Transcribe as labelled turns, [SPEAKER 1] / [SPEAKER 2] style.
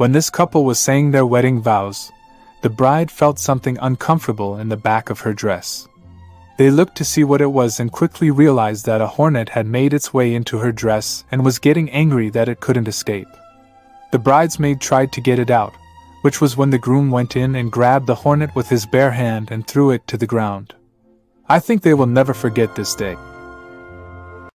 [SPEAKER 1] When this couple was saying their wedding vows, the bride felt something uncomfortable in the back of her dress. They looked to see what it was and quickly realized that a hornet had made its way into her dress and was getting angry that it couldn't escape. The bridesmaid tried to get it out, which was when the groom went in and grabbed the hornet with his bare hand and threw it to the ground. I think they will never forget this day.